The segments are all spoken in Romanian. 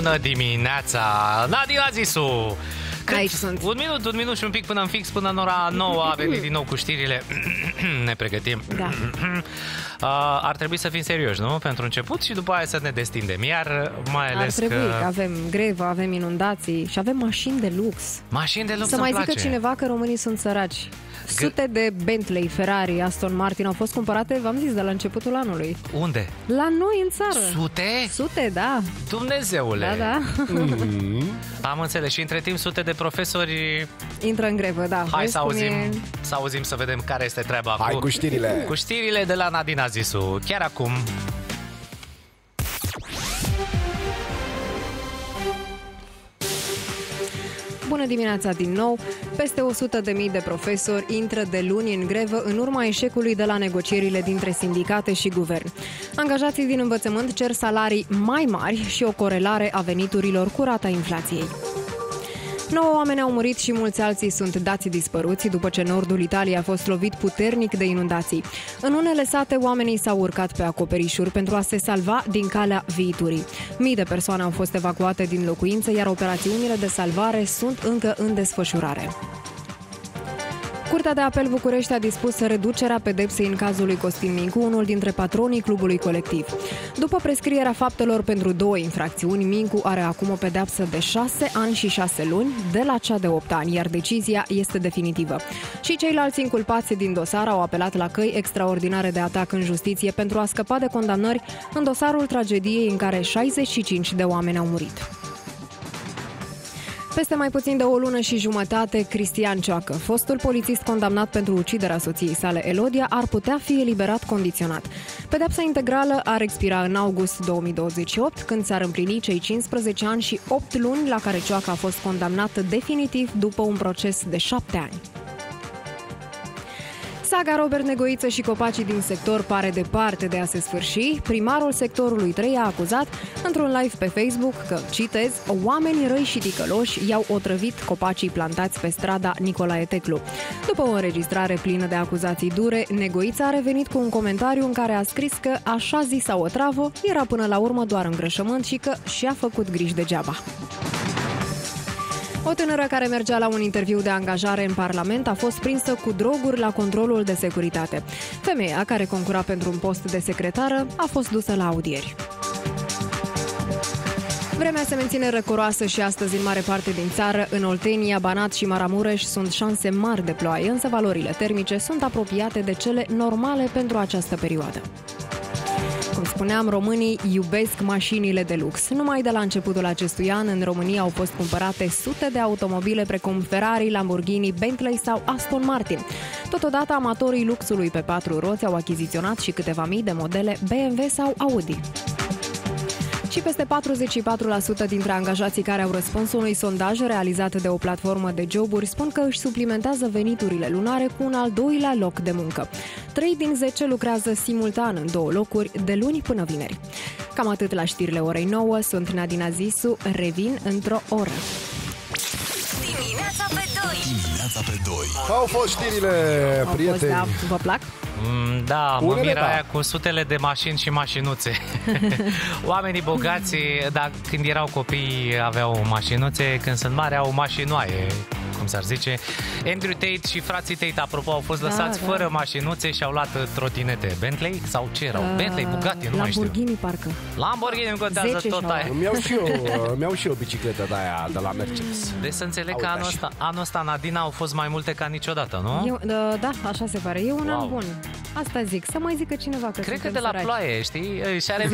Bună dimineața! Nadina Zisu! Aici sunt. Un minut și un pic până în fix, până în ora 9 a venit din nou cu știrile. Ne pregătim. Da. Ar trebui să fim serioși, nu? Pentru început și după aia să ne destindem. Iar mai ales Ar trebui că avem grevă, avem inundații și avem mașini de lux. Mașini de lux Să îmi mai place. zică cineva că românii sunt săraci. Sute de Bentley, Ferrari, Aston Martin au fost cumpărate, v-am zis, de la începutul anului. Unde? La noi în țară. Sute? Sute, da. Dumnezeule! Da, da. Am înțeles. Și între timp sute de profesori... Intră în grevă, da. Hai Vezi să cum auzim, e? să auzim, să vedem care este treaba. Hai cu știrile. Cu știrile de la Nadina Zisu. Chiar acum. Bună dimineața din nou! Peste 100.000 de profesori intră de luni în grevă în urma eșecului de la negocierile dintre sindicate și guvern. Angajații din învățământ cer salarii mai mari și o corelare a veniturilor cu rata inflației. 9 oameni au murit și mulți alții sunt dați dispăruți după ce nordul Italiei a fost lovit puternic de inundații. În unele sate, oamenii s-au urcat pe acoperișuri pentru a se salva din calea viiturii. Mii de persoane au fost evacuate din locuințe, iar operațiunile de salvare sunt încă în desfășurare. Curtea de apel București a dispus reducerea pedepsei în cazul lui Costin Mincu, unul dintre patronii clubului colectiv. După prescrierea faptelor pentru 2 infracțiuni, Mincu are acum o pedeapsă de 6 ani și 6 luni, de la cea de 8 ani, iar decizia este definitivă. Și ceilalți inculpați din dosar au apelat la căi extraordinare de atac în justiție pentru a scăpa de condamnări în dosarul tragediei în care 65 de oameni au murit. Peste mai puțin de o lună și jumătate, Cristian Cioacă, fostul polițist condamnat pentru uciderea soției sale Elodia, ar putea fi eliberat condiționat. Pedeapsa integrală ar expira în august 2028, când s-ar împlini cei 15 ani și 8 luni la care Cioacă a fost condamnat definitiv după un proces de 7 ani. Saga Robert Negoiță și copacii din sector pare departe de a se sfârși. Primarul sectorului 3 a acuzat într-un live pe Facebook că, citez, oamenii răi și ticăloși i-au otrăvit copacii plantați pe strada Nicolae Teclu. După o înregistrare plină de acuzații dure, Negoiță a revenit cu un comentariu în care a scris că așa zisa otravă era până la urmă doar îngrășământ și că și-a făcut griji degeaba. O tânără care mergea la un interviu de angajare în Parlament a fost prinsă cu droguri la controlul de securitate. Femeia, care concura pentru un post de secretară, a fost dusă la audieri. Vremea se menține răcoroasă și astăzi în mare parte din țară. În Oltenia, Banat și Maramureș sunt șanse mari de ploaie, însă valorile termice sunt apropiate de cele normale pentru această perioadă. Cum spuneam, românii iubesc mașinile de lux. Numai de la începutul acestui an, în România au fost cumpărate sute de automobile precum Ferrari, Lamborghini, Bentley sau Aston Martin. Totodată, amatorii luxului pe 4 roți au achiziționat și câteva mii de modele BMW sau Audi. Și peste 44% dintre angajații care au răspuns unui sondaj realizat de o platformă de joburi spun că își suplimentează veniturile lunare cu un al doilea loc de muncă. 3 din 10 lucrează simultan în 2 locuri, de luni până vineri. Cam atât la știrile orei 9. Sunt Nadina Zisu, revin într-o oră. Dimineața pe 2. Dimineața pe 2. Au fost știrile, prieteni. Da, vă plac? Da, mă Unele, miră da. aia cu sutele de mașini și mașinuțe. Oamenii bogați, dar când erau copii aveau mașinuțe, când sunt mari au mașinoaie, cum s-ar zice. Andrew Tate și frații Tate, apropo, au fost lăsați fără mașinuțe și au luat trotinete. Bentley sau ce erau? Bentley, Bugatti, nu mai știu. Lamborghini, parcă. Lamborghini îmi contează 10 tot și-au aia. Mi-au și eu bicicletă de aia de la Mercedes. Deci să înțeleg că Uite așa. anul ăsta, Nadina, au fost mai multe ca niciodată, nu? Da, așa se pare. E un an Wow. bun. Asta zic. Să mai zică cineva că Cred că suntem de la săraci. ploaie, știi?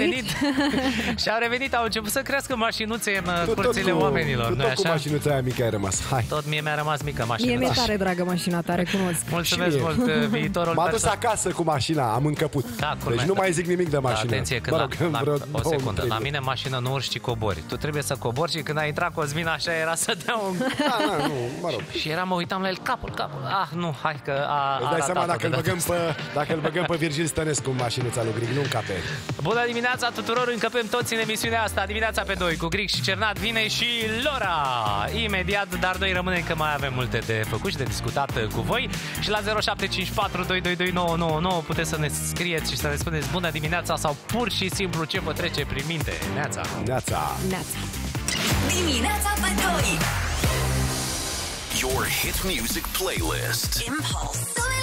Și-a revenit, au început să crească mașinuțe în curțile oamenilor, nu-i tot cu așa? mașinuța aia mică ai rămas. Hai. Tot mie mi-a rămas mică mașina. Mie mi-e Da. tare dragă mașina ta, recunosc. Mulțumesc Și mie. mult, viitorul M-a dus perso- acasă cu mașina, am încăput. Da, Deci culmea. nu mai zic nimic de Da, mașină. atenție, că Mă rog, vreo o 2, secundă, 3 la mine în mașină nu urci, ci cobori. Tu trebuie să cobori și când a intrat Cosmin așa era să dea un... Da, nu, mă rog. Și mă uitam la el, capul. Ah, nu, hai că Îți dai seama dacă îl băgăm pe Virgil Stănescu în mașinuța lui Grig, nu încape. Bună dimineața tuturor, încăpem toți în emisiunea asta, dimineața pe 2, cu Grig și Cernat, vine și Lora. Imediat, dar noi rămânem că mai avem multe de făcut și de discutat cu voi. Și la 0754 222 999 puteți să ne scrieți și să ne spuneți bună dimineața sau pur și simplu ce vă trece prin minte. Neața! Neața! Neața. Dimineața pe 2. Your hit music playlist. Impulse.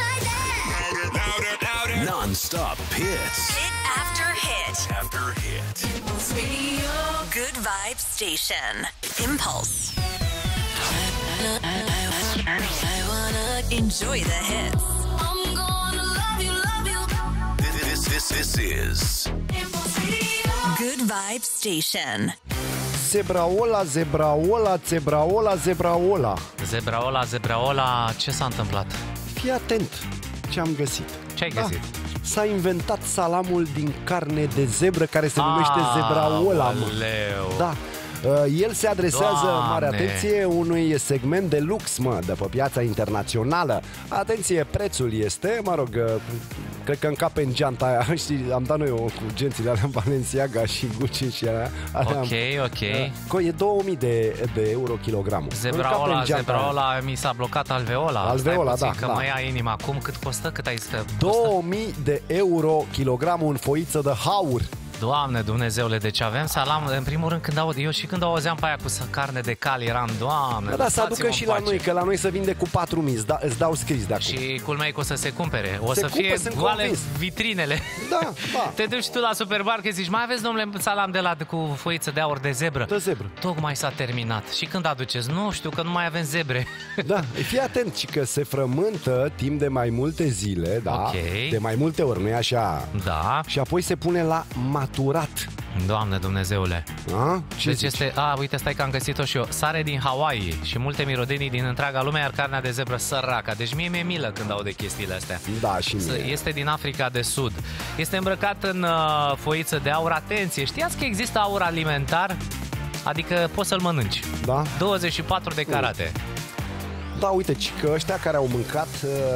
Non-stop hits. Hit after hit. After hit. Impulse Radio. Good Vibes Station. Impulse. I wanna enjoy the hits. I'm gonna love you, love you. This is Good Vibes Station. Zebraola, zebraola, zebraola, zebraola. Zebraola, ce s-a întâmplat? Fii atent ce am găsit. Ce ai găsit? S-a inventat salamul din carne de zebră care se numește zebraola. Aoleu. Da. El se adresează, Doamne, mare atenție, unui segment de lux, de pe piața internațională. Atenție, prețul este, mă rog, cred că încape în geanta aia. Știi, am dat noi cu gențile alea Balenciaga și Gucci și alea. Ok. E 2000 de euro kilogramul. Zebraola, mi s-a blocat alveola. Alveola, puțin, da. Că da. mă ia inima. Cât costă? Cât ai zis? 2000 de euro kilogramul în foiță de haur. Doamne Dumnezeule, deci avem salam. În primul rând, când auzeam pe aia cu carne de cal, eram, Doamne, Da, să aducă și la noi, că la noi se vinde cu 4.000, îți dau scris de acum. Și culmea e că o să se cumpere. O să fie goale vitrinele. Da. Te duci tu la supermarket, zici, mai aveți, domnule, salam de la cu foiță de aur de zebră? De zebră. Tocmai s-a terminat. Și când aduceți? Nu știu, că nu mai avem zebre. Da, fii atent, ci că se frământă timp de mai multe zile, da, Ok. de mai multe ori, nu e așa? Da. Și apoi se pune la maturat. Doamne Dumnezeule. A? Ce Deci zici? este, uite, stai că am găsit-o și eu. Sare din Hawaii și multe mirodenii din întreaga lume, iar carnea de zebră săraca. Deci mie mi-e milă când aud de chestiile astea. Da, și mie. Este din Africa de Sud. Este îmbrăcat în foiță de aur. Atenție, știați că există aur alimentar? Adică poți să-l mănânci. Da? 24 de carate. Da, uite, ci că ăștia care au mâncat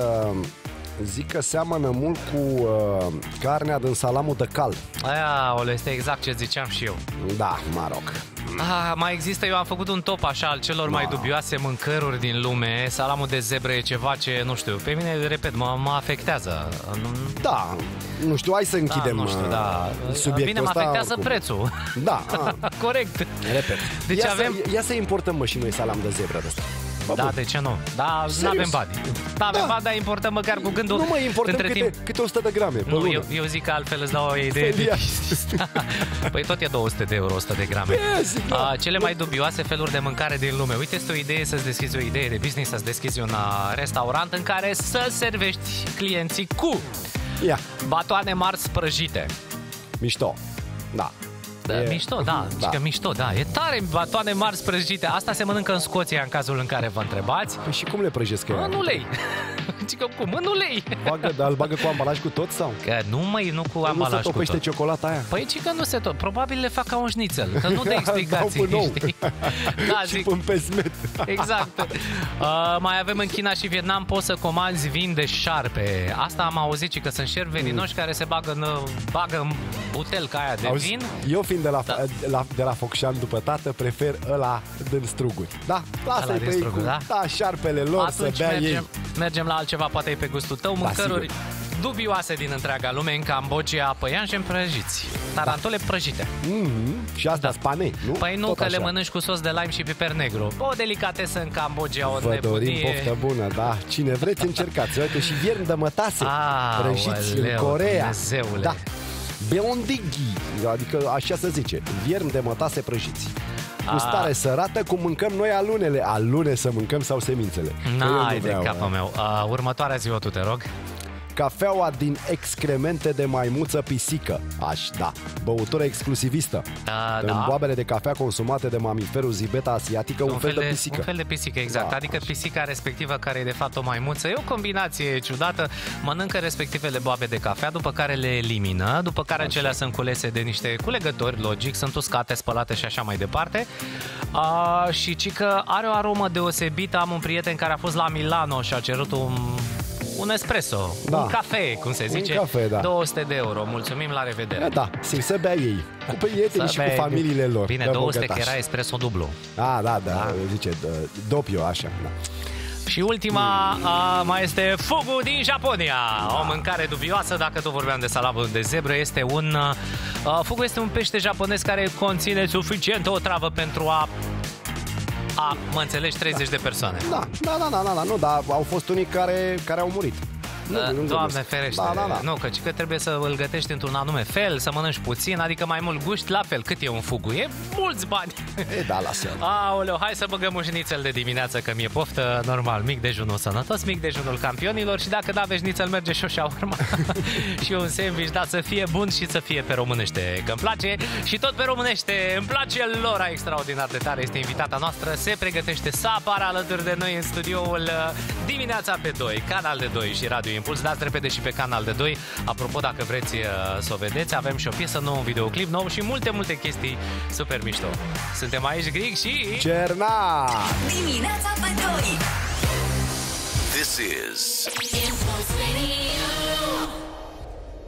zic că seamănă mult cu carnea din salamul de cal. Aia, este exact ce ziceam și eu. Da, mă rog. Mai există, eu am făcut un top așa al celor mai dubioase mâncăruri din lume. Salamul de zebră e ceva ce, nu știu, pe mine, repet, mă afectează. Da, nu știu, hai să închidem nu știu, subiectul bine, mă ăsta. afectează oricum. prețul. Da, Corect. repet. Deci Ia să importăm și noi salam de zebră de ăsta. Da, de ce nu? Da, nu avem bani. N-avem bani, dar importăm măcar cu gândul. Nu mai importăm câte 100 de grame pe lună. Eu zic că altfel îți dau o idee de Păi tot e 200 de euro, 100 de grame. Cele mai dubioase feluri de mâncare din lume. Uite, este o idee să-ți deschizi o idee de business, să-ți deschizi un restaurant în care să servești clienții cu batoane mari sprăjite. Mișto. Da. Mișto, da. Că mișto, da. E tare, batoane mari sprăjite. Asta se mănâncă în Scoția, în cazul în care vă întrebați. Păi și cum le prăjesc? În ulei. Cică cum? În ulei. Îl bagă cu ambalaj cu tot sau? Că nu cu ambalaj cu tot. Nu se topește ciocolata aia? Păi cică nu se tot. Probabil le fac ca un șnițel. Că nu de explicații, știi? Da, și până pe smet. Exact. Mai avem în China și Vietnam, poți să comanzi vin de șarpe. Asta am auzit, că sunt șerpi veninoși care se bagă în butelca aia de vin. Eu fiind de la Focșan după tată, prefer ăla din struguri. Da, lasă-i pe ei cu șarpele lor. Atunci să bea mergem la altceva, poate e pe gustul tău. Mâncăruri dubioase din întreaga lume. În Cambodgia, păianjeni prăjiți, tarantule prăjite. Și asta spane, nu? Păi nu, tot că așa. le mănânci cu sos de lime și piper negru. O delicatesă în Cambodgia, o nebunie. Vă dorim poftă bună, da. Cine vreți, încercați. Uite, și viermi de mătase prăjiți în Coreea. Dumnezeule. Da. Beondigi, adică așa se zice, viermi de mătase prăjiți. Cu stare sărată, cum mâncăm noi alunele. Alune să mâncăm sau semințele? N-ai de capul meu. Următoarea zi, tu te rog. Cafeaua din excremente de maimuță pisică. Băutură exclusivistă. În boabele de cafea consumate de mamiferul zibeta asiatică, un fel de pisică. Un fel de pisică, exact. Adică pisica respectivă, care e de fapt o maimuță, e o combinație ciudată. Mănâncă respectivele boabe de cafea, după care le elimină, după care acelea sunt culese de niște culegători, logic, sunt uscate, spălate și așa mai departe. Și cică are o aromă deosebită. Am un prieten care a fost la Milano și a cerut un espresso, un cafe, cum se zice, 200 de euro. Mulțumim, la revedere. Da, să bea ei, cu prietenii și cu familiile lor. Bine, 200 că era espresso dublu. Da, zice, dopiu, așa, da. Și ultima mai este fugu din Japonia. O mâncare dubioasă, dacă tot vorbeam de salamul de zebră, este fugu este un pește japonez care conține suficientă otravă pentru a mă înțelegi, 30 de persoane. Da, nu, dar au fost unii care au murit. Doamne ferește. Da. Nu, că trebuie să îl gătești într-un anume fel, să mănânci puțin, adică mai mult gust, la fel. Cât e un fugu? E mulți bani. Da, lasă. Aoleu, hai să băgăm un șnițel de dimineață, că mi-e poftă, normal, mic dejunul sănătos, mic dejunul campionilor și dacă n-aveți șnițel, merge și o șaurma și un sandwich, da, să fie bun și să fie pe românește, că îmi place și tot pe românește, îmi place Lora extraordinar de tare, este invitata noastră, se pregătește să apară alături de noi în studioul Dimineața pe 2, Canal de 2 și Radio Impuls, dați repede și pe Canal de 2. Apropo, dacă vreți să o vedeți, avem și o piesă nouă, un videoclip nou și multe chestii super mișto. Suntem aici, Grig și Cerna! Dimineața pe 2. This is Impulse Radio.